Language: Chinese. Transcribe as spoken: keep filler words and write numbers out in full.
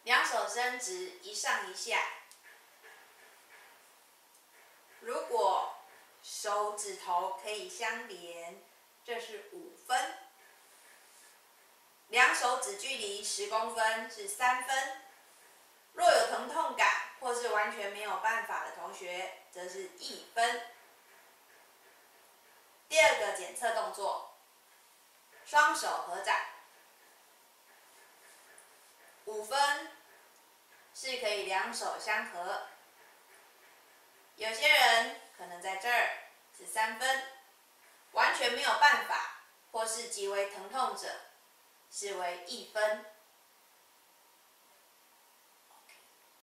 两手伸直，一上一下。如果手指头可以相连，这是五分。两手指距离十公分是三分。若有疼痛感或是完全没有办法的同学，则是一分。第二个检测动作，双手合掌。五分是可以两手相合。有些人可能在这儿是三分，完全没有办法或是极为疼痛者，视为一分。